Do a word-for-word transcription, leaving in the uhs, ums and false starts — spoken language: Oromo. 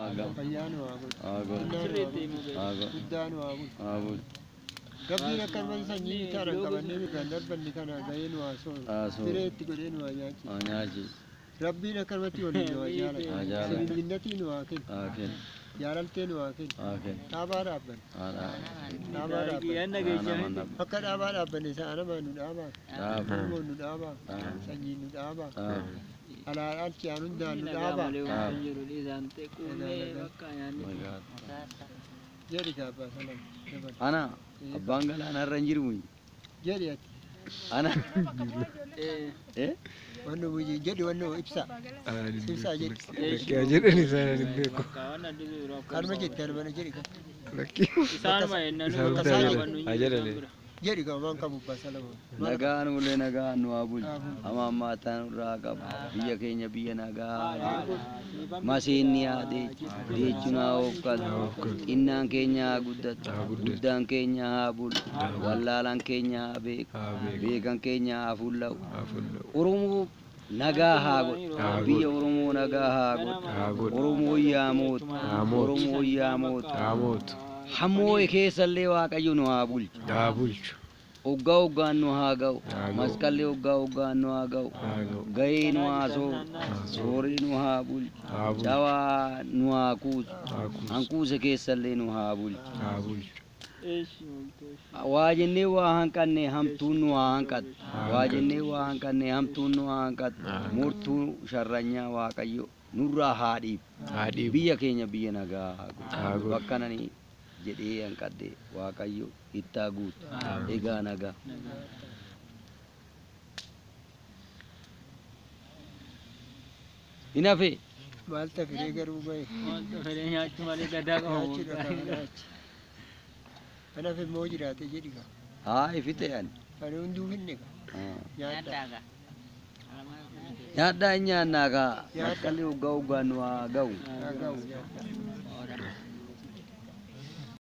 Agam. Fayyaan waa godhu. Agam. Agam. Guddaan waa godhu. Agam. Rabbiin akka nama sanyii taanaan qabannee kan darbanni kana gaheen waa sooru. Sireetti godheen waa nyaachi. Nyaachi. Rabbiin akka namatti waliin waa jaalata. Sibiilinatiin waa kenna. Jaalalteen waa kenna. Dhaabaa dhaabban. Dhaabaa dhaabban. Akka dhaabaa dhaabban isaa namaa nu dhaabaa. Ilmoon nu dhaabaa. Sanyiin nu dhaabaa. Alaal ciyaan hundaan nu dhaabaa. Jadi apa salam? Ana abbaan galaana irra hin jiru. Jadi ati. Ana. Eh. Eh? Wanno buji jadi wanno ibsa. Ibsa jadi. Kya jadi ni sana ni beko. Karma jadi karma jadi kan. Laki. Sana mah enna kasanya. Aja deh. Jadi kau mang kamu pasalam. Nagaan ule nagaan nu abul. Ama matan raga biya kenya biya naga. Masin ni ade. Di cuna okal. Innan kenya guddat. Guddan kenya abul. Wallalan kenya abek. Bekan kenya afullau. Urumu naga hagut. Biya urumu naga hagut. Urumu yamut. Urumu yamut. Yamut. Hamoe keessalle waaqayyo nu haa bulchu. Haa bulchu. Oggaa oggaan nu haa ga'u. Masqalli oggaa oggaan nu haa ga'u. Gahee nu haa sooru. Soorii nu haa bulchu. Cawaa nu haa kuusu. Hankuuse keessallee nu haa bulchu. Haa bulchu. Waa jennee waa hanqanne hamtuun nu haa hanqatu. Waa jennee waa hanqanne hamtuun nu haa hanqatu. Murtuu sharranyaa waaqayyo nurraa haa dhiibu. Haa dhiibu. Biyya keenya biyya nagaa haa godhu. Bakka nani jedhee hanqadde waaqayyo ittaa guutu egaa nagaa. Inafe Maalta firee garuu bahe. Maalta firee nyaachuu malee gadaa qabu. Kanaaf immoo jiraate jedhi kaa. haa ifite ani. Ani hunduu finne kaa. Nyaadhaa. Nyaadhaa nyaannaa kaa. Masqalli hoggaa hoggaan nu haa ga'u. Haa ga'u.